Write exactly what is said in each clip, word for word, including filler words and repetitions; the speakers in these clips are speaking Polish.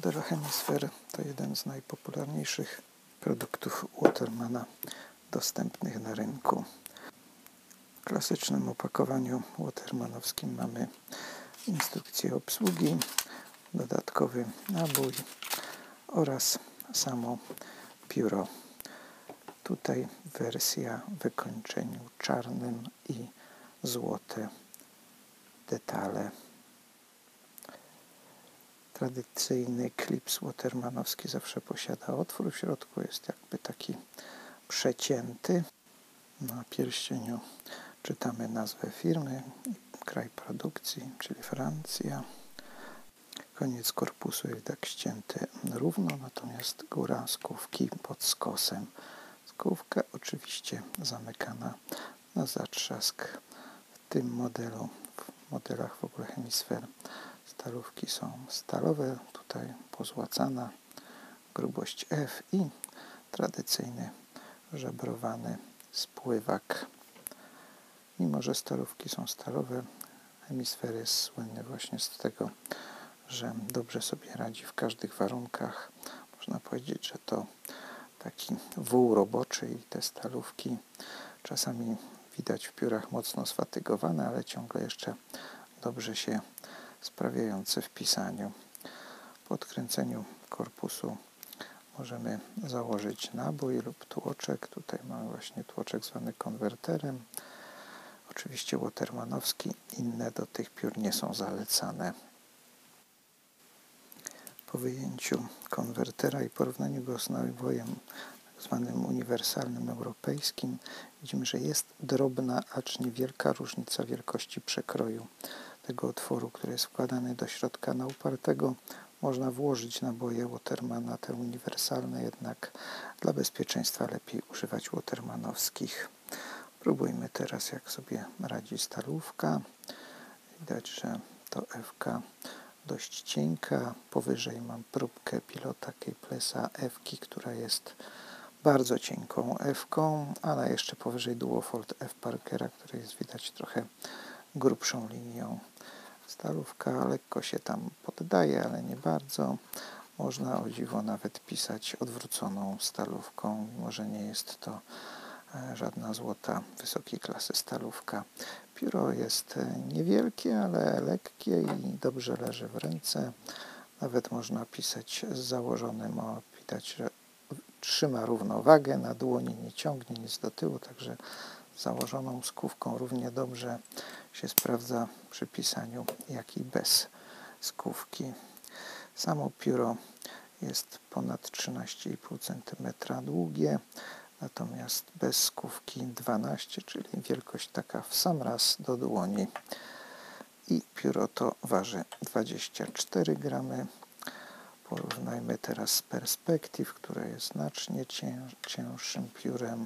Model Hemisphere to jeden z najpopularniejszych produktów Watermana dostępnych na rynku. W klasycznym opakowaniu watermanowskim mamy instrukcję obsługi, dodatkowy nabój oraz samo pióro. Tutaj wersja w wykończeniu czarnym i złote detale. Tradycyjny klips watermanowski zawsze posiada otwór. W środku jest jakby taki przecięty. Na pierścieniu czytamy nazwę firmy i kraj produkcji, czyli Francja. Koniec korpusu jest tak ścięty równo, natomiast góra skówki pod skosem. Skówka oczywiście zamykana na zatrzask. W tym modelu, w modelach w ogóle Hemisphere, stalówki są stalowe, tutaj pozłacana, grubość F i tradycyjny żebrowany spływak. Mimo że stalówki są stalowe, Hemisphere jest słynny właśnie z tego, że dobrze sobie radzi w każdych warunkach. Można powiedzieć, że to taki wół roboczy i te stalówki czasami widać w piórach mocno sfatygowane, ale ciągle jeszcze dobrze się sprawiające w pisaniu. Po odkręceniu korpusu możemy założyć nabój lub tłoczek. Tutaj mamy właśnie tłoczek zwany konwerterem. Oczywiście watermanowski, inne do tych piór nie są zalecane. Po wyjęciu konwertera i porównaniu go z nabojem zwanym uniwersalnym europejskim, widzimy, że jest drobna, acz niewielka różnica wielkości przekroju tego otworu, który jest wkładany do środka. Na upartego można włożyć naboje Watermana, te uniwersalne, jednak dla bezpieczeństwa lepiej używać watermanowskich. Próbujmy teraz, jak sobie radzi stalówka. Widać, że to F-ka dość cienka. Powyżej mam próbkę pilota Caplessa F-ki, która jest bardzo cienką F-ką, ale jeszcze powyżej Duofold F Parkera, który jest widać trochę grubszą linią. Stalówka lekko się tam poddaje, ale nie bardzo. Można o dziwo nawet pisać odwróconą stalówką, mimo że nie jest to żadna złota wysokiej klasy stalówka. Pióro jest niewielkie, ale lekkie i dobrze leży w ręce. Nawet można pisać z założonym, o, widać, że trzyma równowagę, na dłoni nie ciągnie nic do tyłu, także z założoną skówką równie dobrze się sprawdza przy pisaniu, jak i bez skówki. Samo pióro jest ponad trzynaście i pół centymetra długie, natomiast bez skówki dwanaście, czyli wielkość taka w sam raz do dłoni. I pióro to waży dwadzieścia cztery gramy. Porównajmy teraz z Perspective, które jest znacznie cię, cięższym piórem.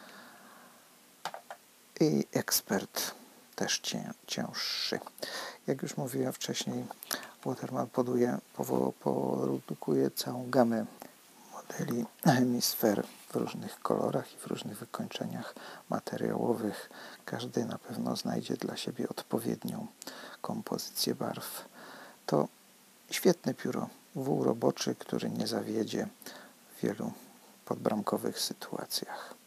I Expert też cię, cięższy. Jak już mówiłem wcześniej, Waterman poduje, produkuje całą gamę modeli Hemisphere w różnych kolorach i w różnych wykończeniach materiałowych. Każdy na pewno znajdzie dla siebie odpowiednią kompozycję barw. To świetne pióro, wół roboczy, który nie zawiedzie w wielu podbramkowych sytuacjach.